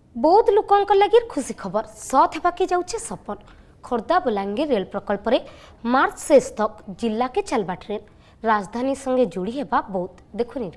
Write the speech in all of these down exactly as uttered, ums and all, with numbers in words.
बहुत लोकों लगी खुशी खबर सत होवाके जाउछे सपन। खोर्धा बलांगीर रेल प्रकल्प रे मार्च शेष तक जिला के चलबा ट्रेन राजधानी संगे जोड़ी हेबा बहुत देखुनी।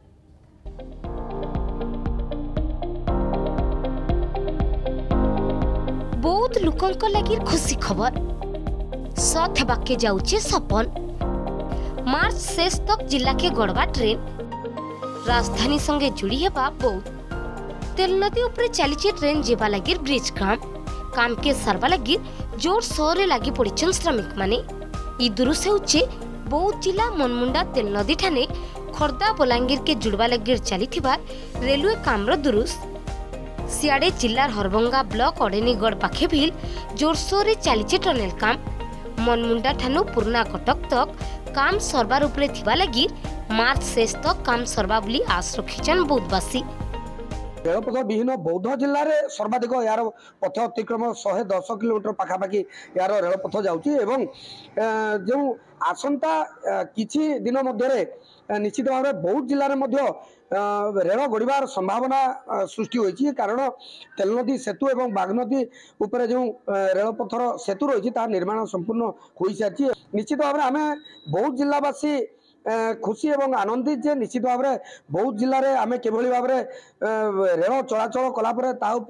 बहुत लोकों लगी खुशी खबर सत होवाके जाउछे सपन। मार्च शेष तक जिला के गड़बा ट्रेन राजधानी संगे जोड़ी हेबा बहुत। तेल नदी उपरे चली ट्रेन जेबा लगी ब्रिज काम काम के सरबा लगी जोर शोर रे लगी पड़छन श्रमिक माने। ई दुरुस होचे बौद्ध जिला मनमुंडा तेल नदी ठाने खोर्धा बलांगीर के जुड़वा लगी चली रेलवे काम रो दुरुस। सियाड़े जिलार हरभंगा ब्लॉक अडेनीगढ़ पाखे भी जोरसोर रे चली टनेल काम। मनमुंडा ठानु पुरना कटक तक काम सरबार उपरे थिबा लगी मार्च शेष तक काम सरबा बोली आस रखिछन बौद्धवासी। रेलपथ विहीन बौद्ध जिले में सर्वाधिक यार पथ अतिक्रम शहे दस किलोमीटर पाखापाखि यार रेलपथ जाऊँगी एवं जो आसंता किछि दिन मध्य निश्चित भाव में बौद्ध जिले में रेल गड़बार संभावना सृष्टि होती कारण तेल नदी सेतु और बागनदी उपरे जो रेलपथर सेतु रही निर्माण संपूर्ण हो सारी। निश्चित भाव में आम बौद्ध जिलावासी खुशी एवं आनंदित जे निश्चित भाव में बौद्ध जिले में आम किभली भाव में रेल चलाचल कलापर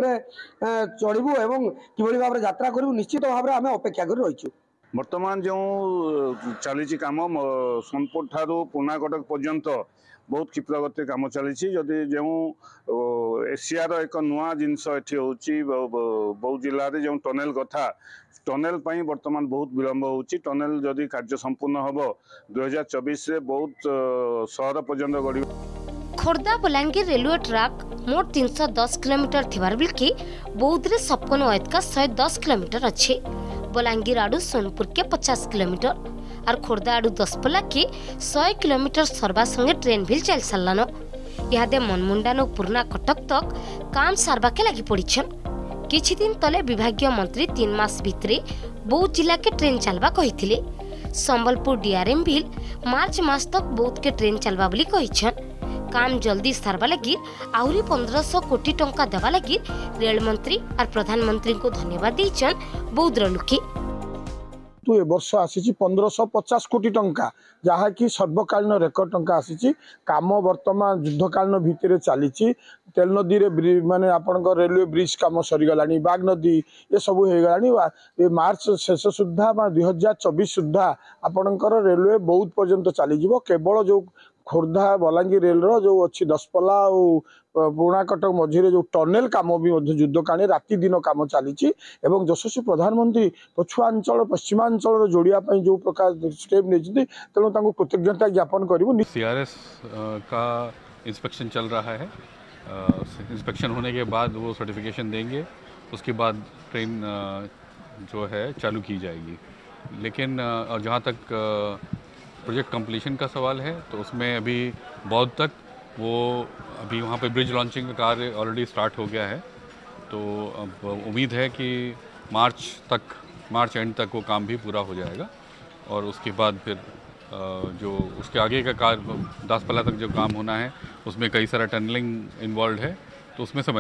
चढ़ू एवं किभली भाव में यात्रा करूँ निश्चित भाव में आम अपेक्षा कर रही। वर्तमान जो चली कम सोनपुर ठारू पुना कटक पर्यंत बहुत क्षिप्र गति कम चली जदि जो एशियार एक नुआ जिनस एठी होची बौद्ध जिले में जो टनेल कथा टनेल पाई वर्तमान बहुत विलंब होची। टनेल जदि कार्य संपूर्ण हम दुई हजार चौबीस बहुत शहर पर्यंत गड़ी। खोर्धा बलांगीर रेलवे ट्रैक मोट तीन सौ दस किलोमीटर थिबार बिलकी बौद्ध रे छप्पन अयत का सौ दस किलोमीटर अच्छे। बलांगीर आडू सोनपुर के पचास किलोमीटर और खोर्धा आडू दसपल्ला के सौ किलोमीटर सरबा संगे ट्रेन भी चल सारलान। इहादे मनमुंडा नो पुरना कटक तक काम सारबा के लगी पड़छन। किछि दिन तले विभागीय मंत्री तीन मास भितरे बौद्ध जिला के ट्रेन चलबा कहिथिले। संबलपुर डीआरएम बिल मार्च मास तक बौद्ध के ट्रेन चलबा बोली कहिछन। काम जल्दी सारबा लगी आहुरी पंद्रह सौ कोटी टंका देवा लगी रेल मंत्री और प्रधानमंत्री को धन्यवाद देछन बौद्ध लोके। तो ए वर्ष आसी पंद्रह सौ पचास कोटी टंका जहाँ कि सर्वकालीन रेकर्ड टंका आसी। काम वर्तमान युद्धकालीन भितर चली तेल नदी रे माने आपण रेलवे ब्रिज काम सरीगला बाग नदी ये सब हो गला। मार्च शेष सुधा दुई हजार चौबीस सुधा आपणकर रेलवे बहुत पर्यंत चली केवल जो खोर्धा बलांगीर रेल रो जो अच्छी दसपल्ला और पुराना कटक मझे जो टनेल काम भी युद्धकालीन राति दिन काम चली यशस्वी प्रधानमंत्री पछुआंचल पश्चिमांचल जोड़िया जो प्रकार स्टेप नहीं तेणु कृतज्ञता ज्ञापन करूँ। सीआरएस का इंस्पेक्शन चल रहा है। इंस्पेक्शन होने के बाद वो सर्टिफिकेशन देंगे उसके बाद ट्रेन जो है चालू की जाएगी। लेकिन और जहाँ तक प्रोजेक्ट कंप्लीशन का सवाल है तो उसमें अभी बौद्ध तक वो अभी वहाँ पे ब्रिज लॉन्चिंग का कार्य ऑलरेडी स्टार्ट हो गया है। तो अब उम्मीद है कि मार्च तक मार्च एंड तक वो काम भी पूरा हो जाएगा और उसके बाद फिर जो उसके आगे का कार्य दसपल्ला तक जो काम होना है उसमें कई सारा टनलिंग इन्वॉल्व है तो उसमें समय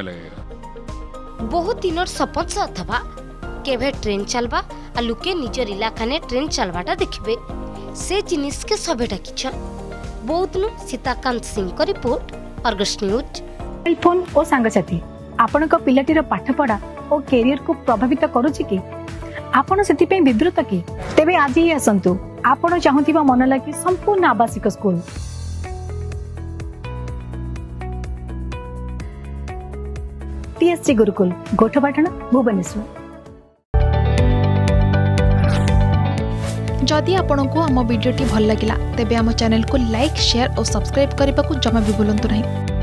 लगेगा। बहुत दिन सपन से अथवा केभे ट्रेन चलबा आ लुके निजर इलाका ने ट्रेन चलबाटा देखबे से जिनिस के सबेटा किछन। बौद्ध नु सीताकांत सिंह को report Argus news. Mobile phone और सांगसाथी आपण को पिलाटीर पाठपढ़ा और कैरियर को प्रभावित करूछि कि आपण सेति पे विद्रुत कि तेबे आज ही आसंतु आपण चाहुथिबा मन लागी संपूर्ण आवासिक स्कूल टीएससी गुरुकुल गोठपाटण भुवनेश्वर। जदि आपंक आम भिडी भल लगा तेब आम चैनल को लाइक शेयर और सब्सक्राइब करने को जमा भी भूलु नहीं।